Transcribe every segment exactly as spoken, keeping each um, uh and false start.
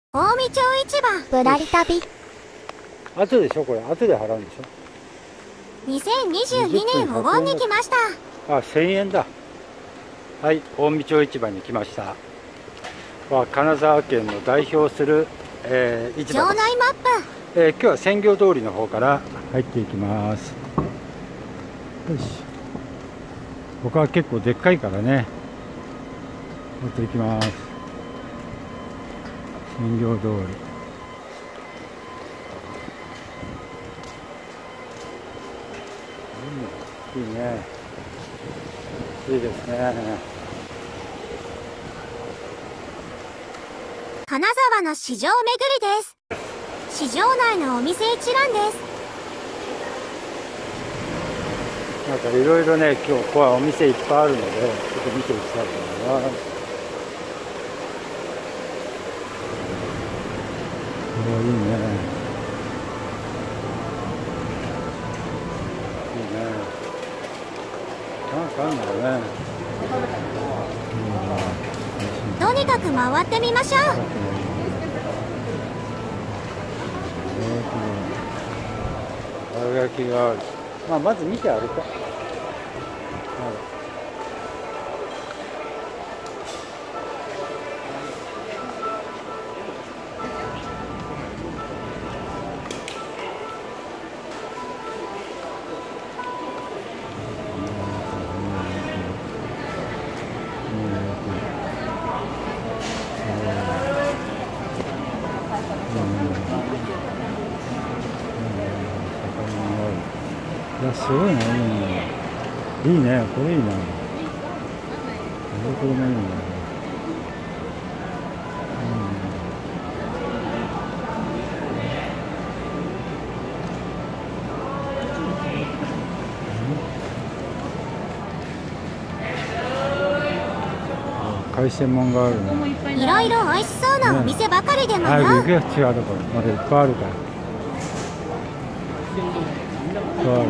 近江町市場ぶらり旅。 後でしょ、これ後で払うんでしょ。 にせんにじゅうにねんお盆に来ました。 あ、せんえんだ。はい、近江町市場に来ました。は金沢県の代表する、えー、市場です。 場内マップ、 えー、今日は鮮魚通りの方から入っていきます。よし、他は結構でっかいからね、持っていきます。鮮魚通り、うん、いいね、いいですね。 金沢の市場巡りです。市場内のお店一覧です。 なんかいろいろね、今日ここはお店いっぱいあるので、ちょっと見ていきたいと思います。これはいいね。いいね。なんかあるんだろうね。 とにかく回ってみましょう。 青焼きがある。まあ、まず見て歩こう。いや、すごいね、いいね。いいね、これいいな。これもいいね。海鮮もんがあるね。 いろいろ美味しそうなお店ばかりでもよ。 早く行くよ、違うところまだいっぱいあるから。いっぱいあるから。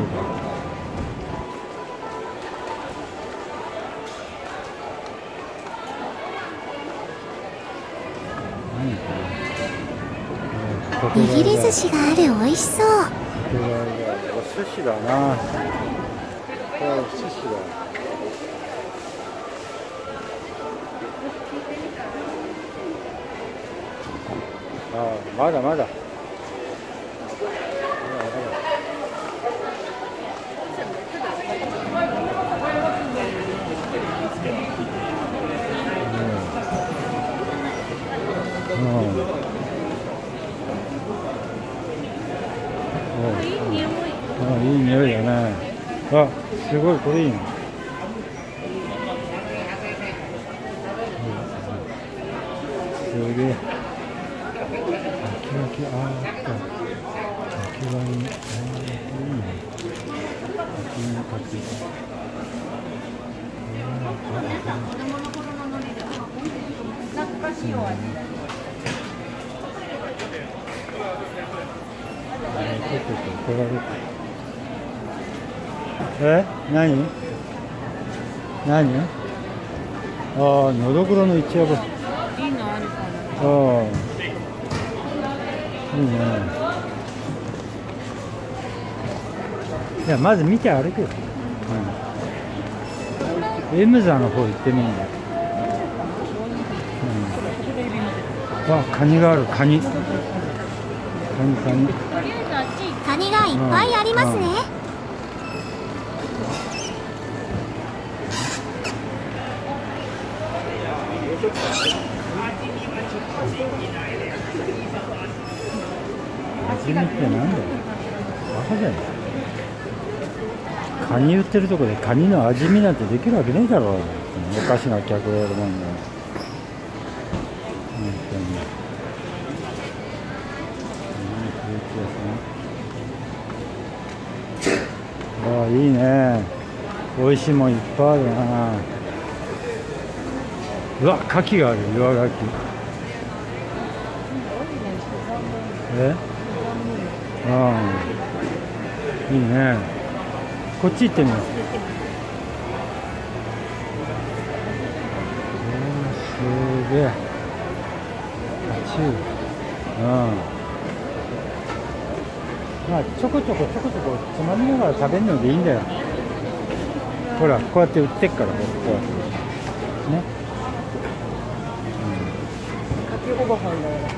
握り寿司がある、美味しそう。 お寿司だな。これはお寿司だ。ああ、まだまだ。あ、いい匂いだね。あ、すごい、これいいね。すげえ。焼き焼き、ああ、あった。焼きワイン、いいね。焼きワインかけた。懐かしいお味。え、何何ああ、のどぐろの一夜干しいいのあるかな。ああ、いいね。いや、まず見て歩くよ、うん、エムザの方行ってみんだよ、うん、あ、カニがある、カニカニカニカニがいっぱいありますね。 味見ってなんだよ、バカじゃない。カニ売ってるとこでカニの味見なんてできるわけねえだろう。おかしな客がやるもんだよ。本当に。ああ、いいね。美味しいもんいっぱいあるな。うわ、牡蠣がある、岩牡蠣。え、ああ、いいね。こっち行ってみよう。すげえ。タチウオ。 うん。まあちょこちょこちょこちょこつまみながら食べるのでいいんだよ。ほらこうやって売ってっからこうやってね。 かきご飯だよ。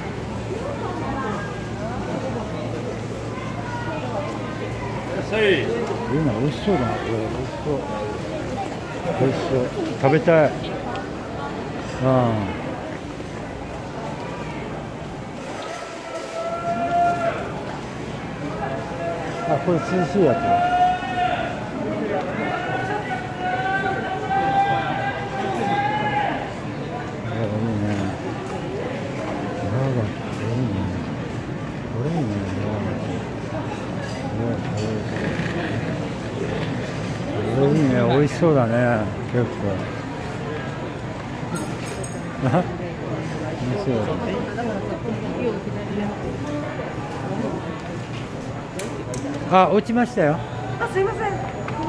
いいな、美味しそうだな、これ。美味しそう。美味しそう。食べたい。うん。あ、これ涼しいやつだ。いいね。いいね。これいいね。これいいね、美味しそうだね、結構。あ、面白い。あ、落ちましたよ。 あ、すいません。 はい。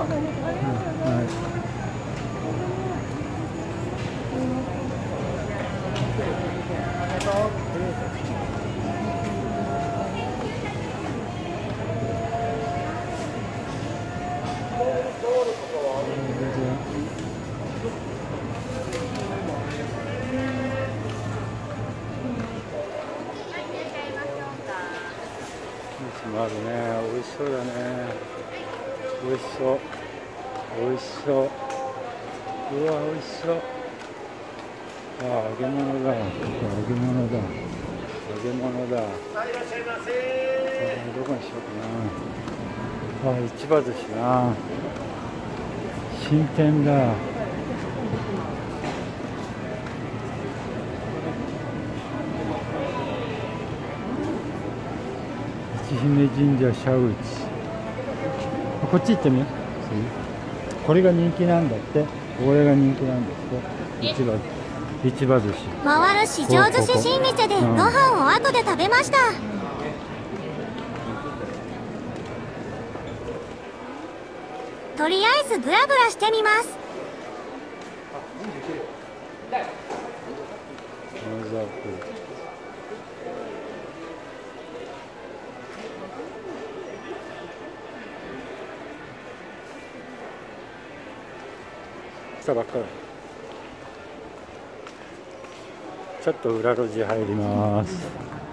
もあるね、美味しそうだね。美味しそう。美味しそう。うわ、美味しそう。あ、揚げ物だ。揚げ物だ。揚げ物だ。あ、どこにしようかな。あ、市場寿司な。新店だ。市姫神社社口。こっち行ってみよう。これが人気なんだって。これが人気なんだって。市場、市場寿司。 回る市場寿司新店でご飯を後で食べました。とりあえずブラブラしてみます。 来たばっかり。ちょっと裏路地入ります。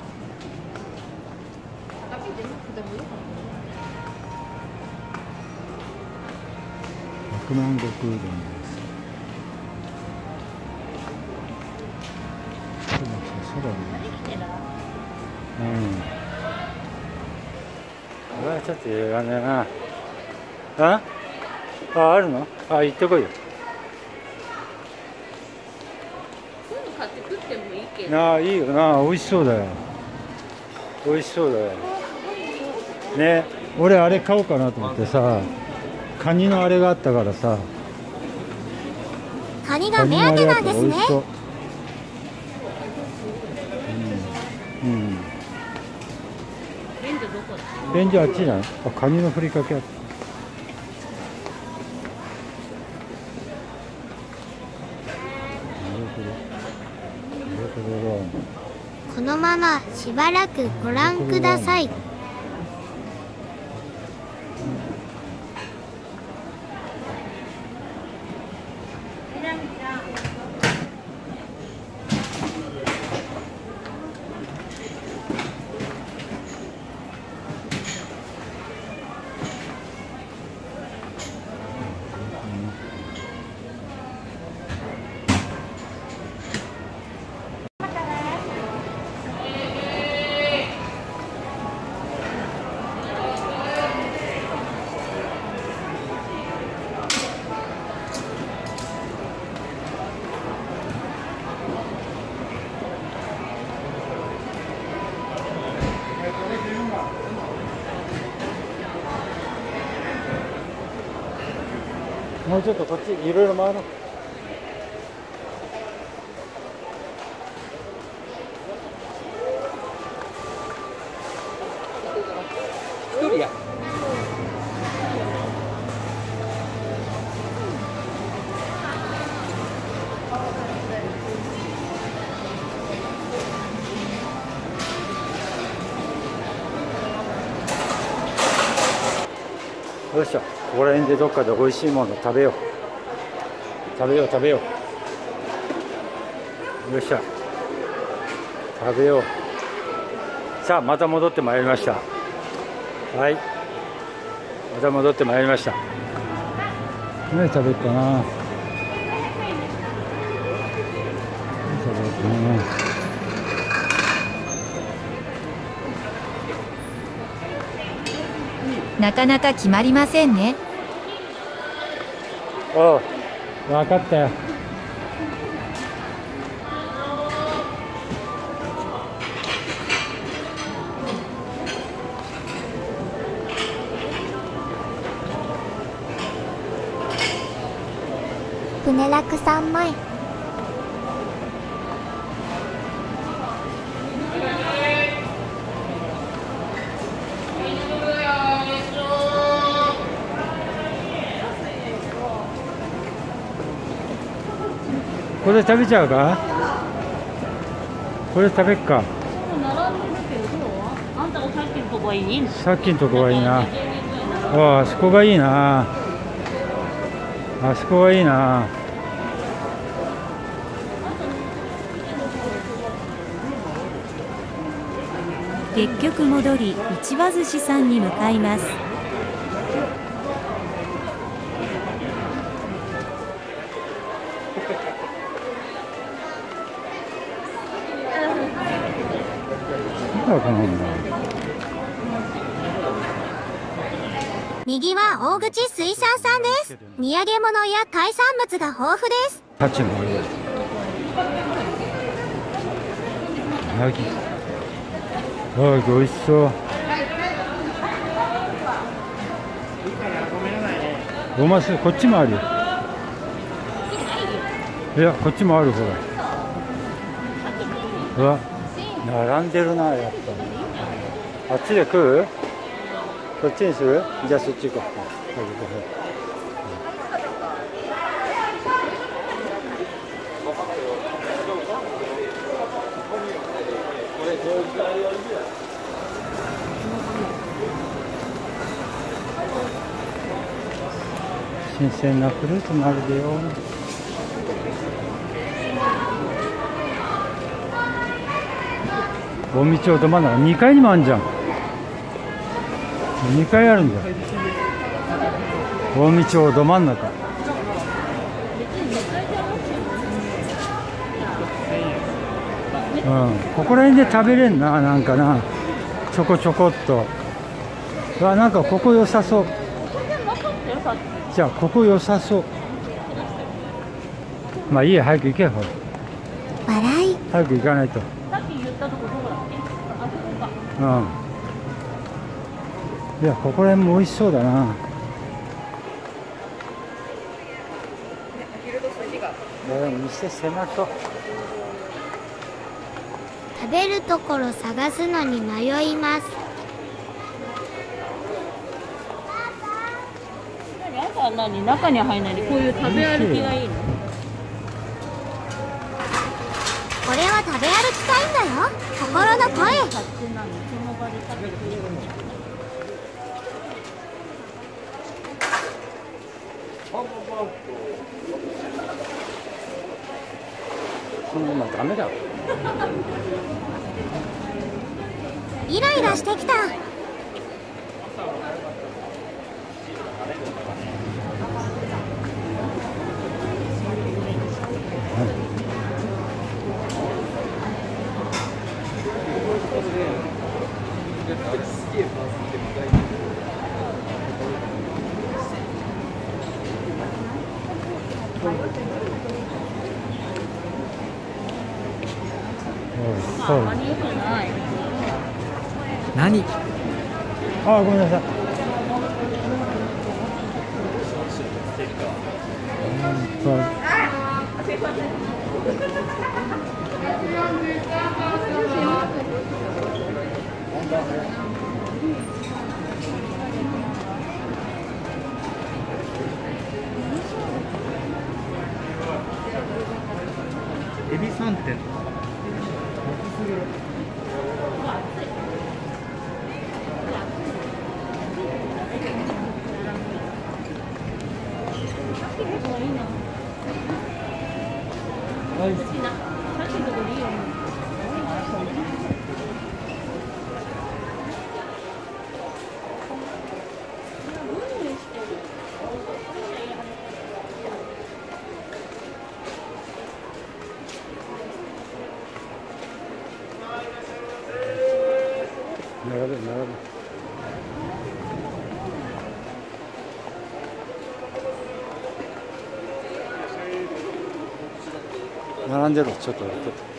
百万石うどんです。うん。これはちょっといらねえな。あ？あ、あるの？あ、行ってこいよ。 買って食ってもいいけど。 なあ、いいよな、美味しそうだよ。美味しそうだよ。ね、俺あれ買おうかなと思ってさ、カニのあれがあったからさ。 カニが目当てなんですね。 うん。うん。 便所どこだ？ 便所あっちじゃない？あ、カニのふりかけあった。 このまましばらくご覧ください。 もうちょっとこっちいろいろ回ろう。一人や。 よいしょ、ここら辺でどっかで美味しいもの食べよう食べよう食べよう。よっしゃ、食べよう。さあまた戻ってまいりました。はい、また戻ってまいりました。何食べるかな、何食べるかな。 なかなか決まりませんね。 おう、分かったよ。 船楽三枚。 これ食べちゃうか、これ食べっか。 並んでるけどどう？あんたがさっきのとこがいい？ さっきのとこがいいな。ああ、あそこがいいな。あそこがいいな。 結局戻り市場寿司さんに向かいます。 右は大口水産さんです。土産物や海産物が豊富です。 タチもある。ヤギ。ああ、美味しそう。ごますこっちもあるよ。いや、こっちもあるほら。うわ、並んでるな、やっぱ。あっちで食う？こっちにする？じゃあそっち行こう。新鮮なフルーツもあるでよ。大道をど真ん中、にかいにもあるじゃん。にかいあるんだよ。大道をど真ん中。うん、ここら辺で食べれんな、なんかな、ちょこちょこっと。うわ、なんかここ良さそう。じゃあここ良さそう。まあいいや、早く行けよ。ほら、 笑い。 早く行かないと。 さっき言ったとこどこだっけ？あそこか。 うん。いや、ここら辺も美味しそうだな。いや、でも店狭そう。 食べるところ探すのに迷います。 何？あんたは何？中に入らないでこういう食べ歩きがいいの？ これは食べ歩きたいんだよ。心の声。 勝手なの、その場で食べてくれるの。 そんなのダメだ。 イライラしてきた。 あんまり良くない。 何？ あ、ごめんなさい。 エビさんてん。 並べ並べ。並んでる。ちょっと。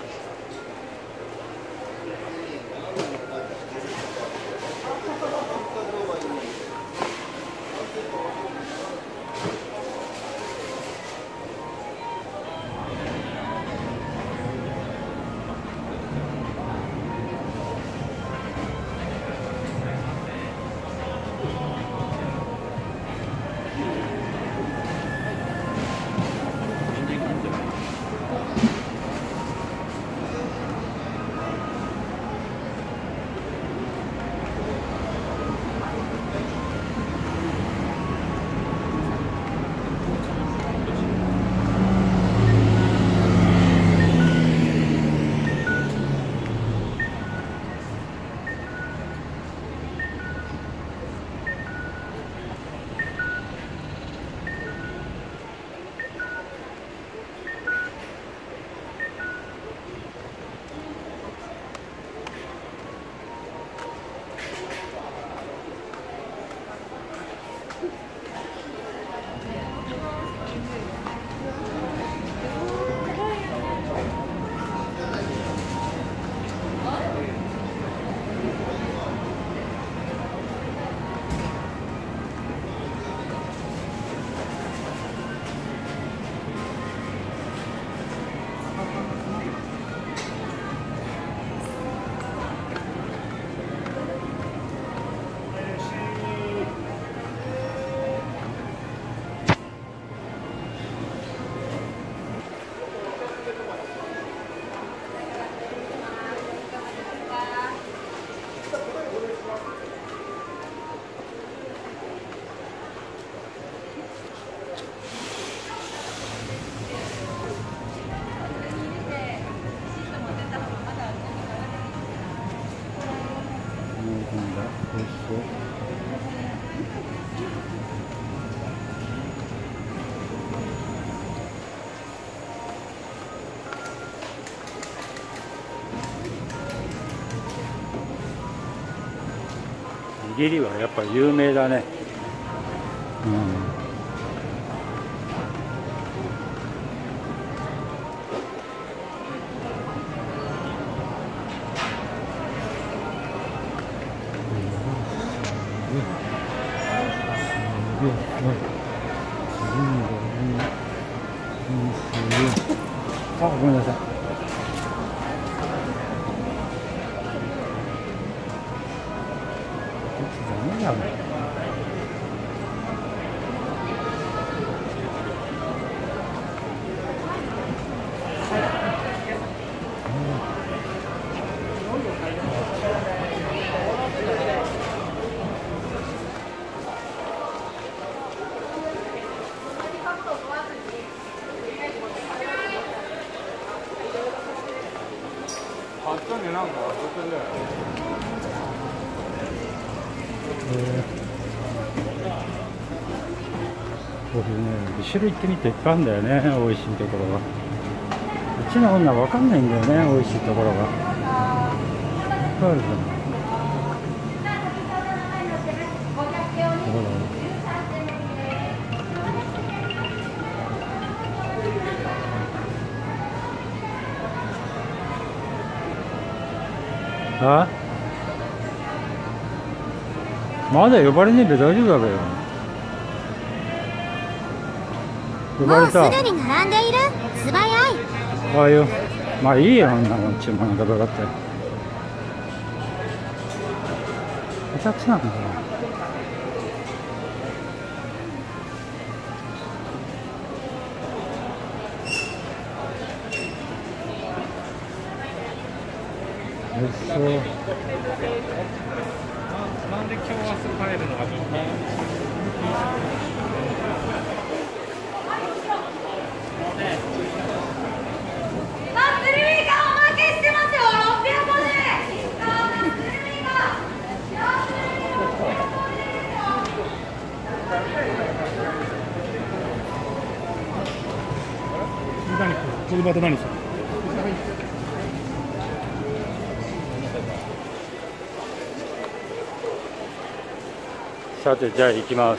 握りはやっぱ有名だね。うん。あ、ごめんなさい。ダメだね。こういうね、後ろ行ってみていっぱいあるんだよね、美味しいところが。うちの女わかんないんだよね、美味しいところが。いっぱいあるじゃん。あ？まだ呼ばれねえで大丈夫だべよ。呼ばもうすれた。 ぐに並んでいる。素早い。 ああよ。まあいいよ、女の注文がかかって。下手くそなんだよ。おいしそう。 なんで今日は帰るのがいいね。何これまた何する？ さてじゃあ行きます。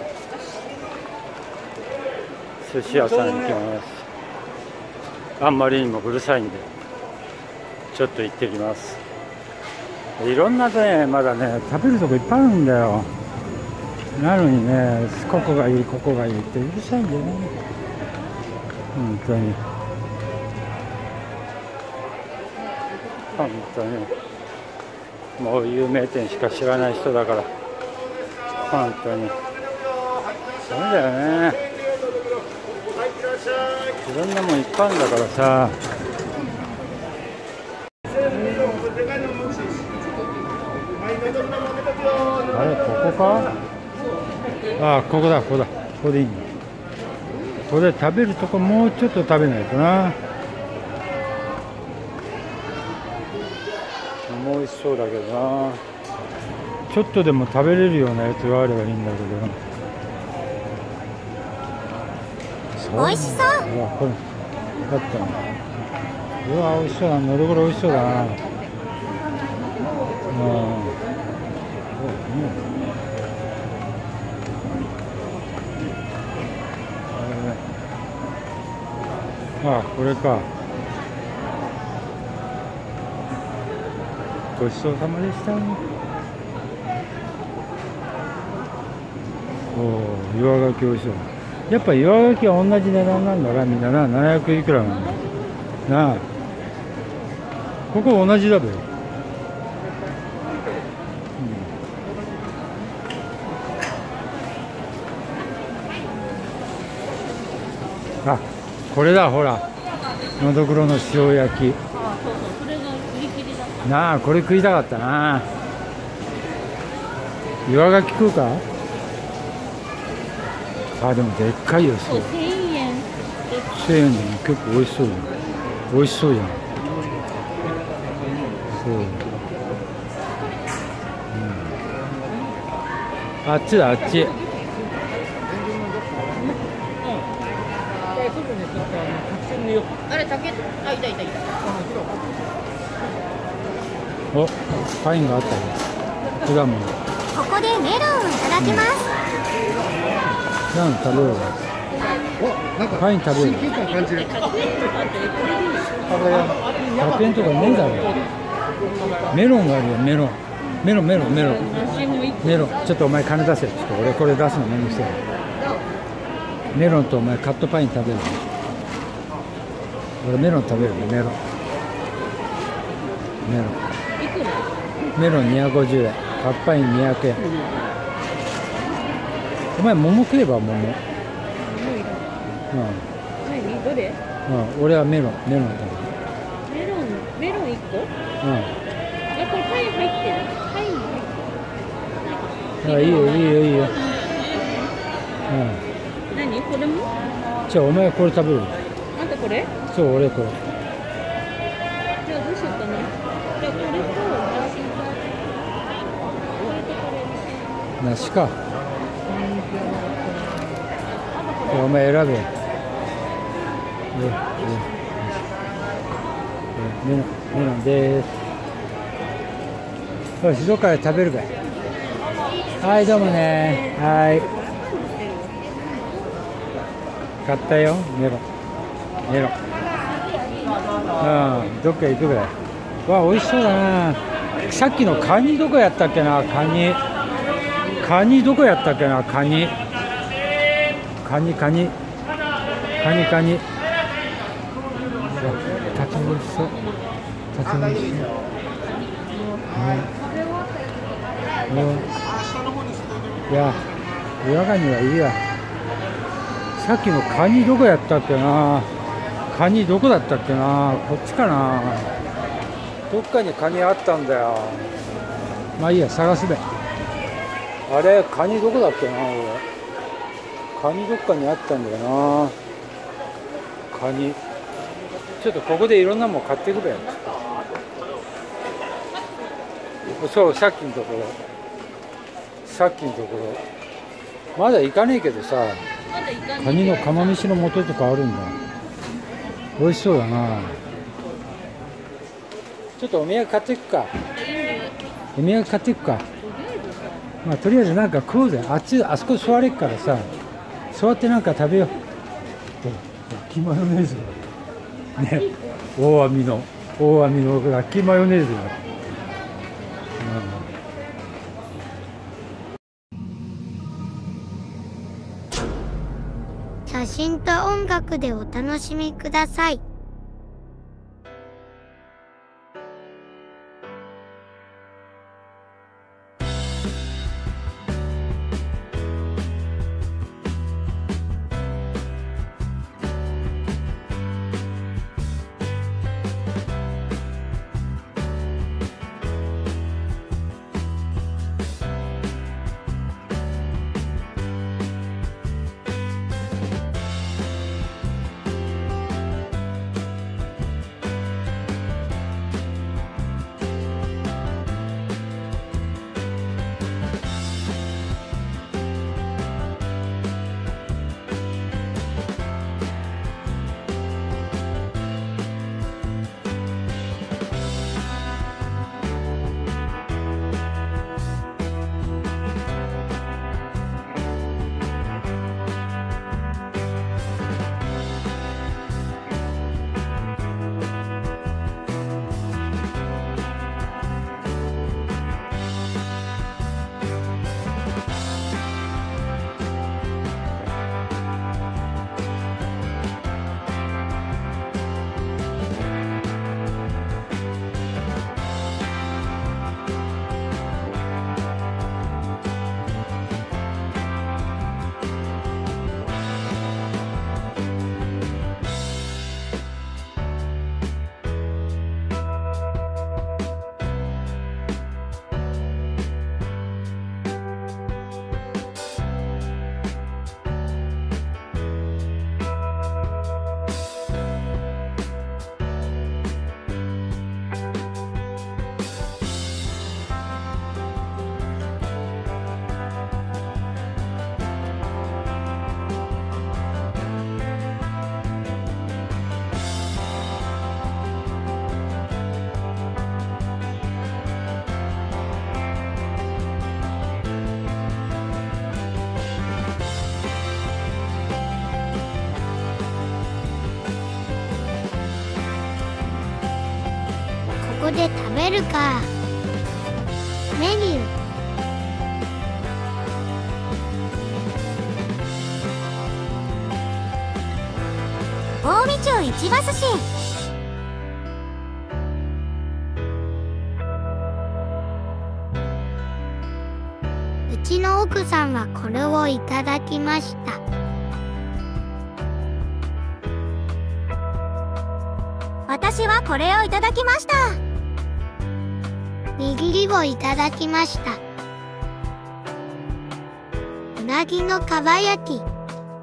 寿司屋さん行きます。あんまりにもうるさいんでちょっと行ってきます。いろんなね、まだね食べるとこいっぱいあるんだよ。なのにね、ここがいいここがいいってうるさいんだよね、本当に本当にもう有名店しか知らない人だから、本当にそうだよね。いろんなもんいっぱいあるんだからさ。あれ、ここか。ああ、ここだここだ、ここでいいんだ。ここで食べるとこもうちょっと食べないとな。もう美味しそうだけどな。ちょっとでも食べれるようなやつがあればいいんだけど。 美味しそう。 うわ、これだったな。うわ、美味しそうだ。のどぐろ美味しそうだな。うん。ああ、これか。ごちそうさまでした。おお、岩ガキ美味しそう。やっぱ岩ガキは同じ値段なんだな、みんなな。ななひゃくいくらなんだなあ。ここ同じだべ。うん、あ、これだ、ほら、のどぐろの塩焼き。 あ、そうそう、それが売り切りだった。 なあ、これ食いたかったな。岩ガキ食うか。あ、でもでっかいよ。 そう、千円。 せんえんでも結構美味しそうじゃん。美味しそうじゃん。そう、うん、あっちだ、あっち。 あれ、竹、あ、いたいたいた。 お、パインがあったよ。果物。 ここでメロンをいただきます。 なん食べようか。パイン食べる。ひゃくえんとかねえだろ。メロンがあるよ、メロン。メロン、メロン、メロン。メロン、ちょっとお前金出せ。ちょっと俺これ出すのめんどくせえ。メロンとお前カットパイン食べる。俺メロン食べるね、メロン。メロン。メロンにひゃくごじゅうえん。カットパインにひゃくえん。お前桃食えば桃。うん。 何、どれ？ うん、俺はメロン、メロン食べる。 メロン、メロン一個？ うん。 え、これパイン入ってる？パイン入ってる？ あ、いいよ、いいよ、いいよ。うん。 何？これも？ じゃあ、お前これ食べる。 あんたこれ？ そう、俺これ。 じゃあどうしようかな。じゃあこれと梨か。じゃあお前選べ。え、え、メロン、メロンです。よし、どっから食べるかい。はい、どうもね。はい。買ったよ、メロン。メロン。うん、どっか行くぐらい。わ、美味しそうだな。さっきのカニどこやったっけな、カニ。カニどこやったっけな、カニ。カニ、カニ。カニ、カニ。たち美味しそう。たち美味しそう。うん。うん。いや、岩ガニはいいや。さっきのカニどこやったっけな。カニどこだったっけな。こっちかな。どっかにカニあったんだよ。まあいいや、探すべ。あれ、カニどこだっけな、俺。カニどっかにあったんだよな。カニ。ちょっとここでいろんなもん買っていくべ。そう、さっきのところ。さっきのところ。まだ行かねえけどさ。カニの釜飯の素とかあるんだ。美味しそうだな。ちょっとお土産買っていくか。お土産買っていくか。 まあとりあえずなんか食おうぜ。あっちあそこ座れっからさ、座ってなんか食べよう。ラッキーマヨネーズだね、大網の大網のラッキーマヨネーズだ、 写真と音楽でお楽しみください。ここで食べるか。メニュー。 近江町市場寿司。 うちの奥さんはこれをいただきました。 私はこれをいただきました。 握りをいただきました。うなぎのかば焼き。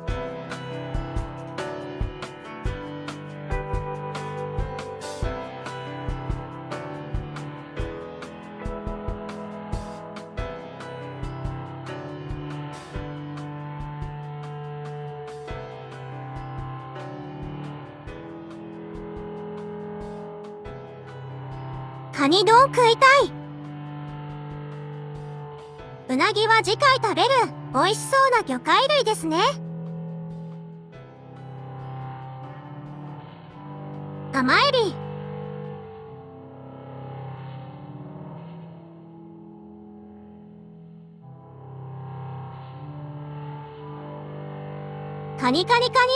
カニ丼食いたい。うなぎは次回食べる美味しそうな魚介類ですね。甘エビ。カニカニカニ。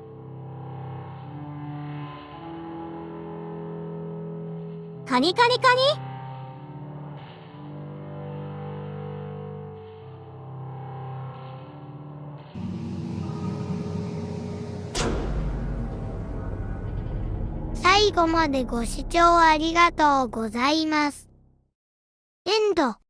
カニカニカニ。 最後までご視聴ありがとうございます。エンド。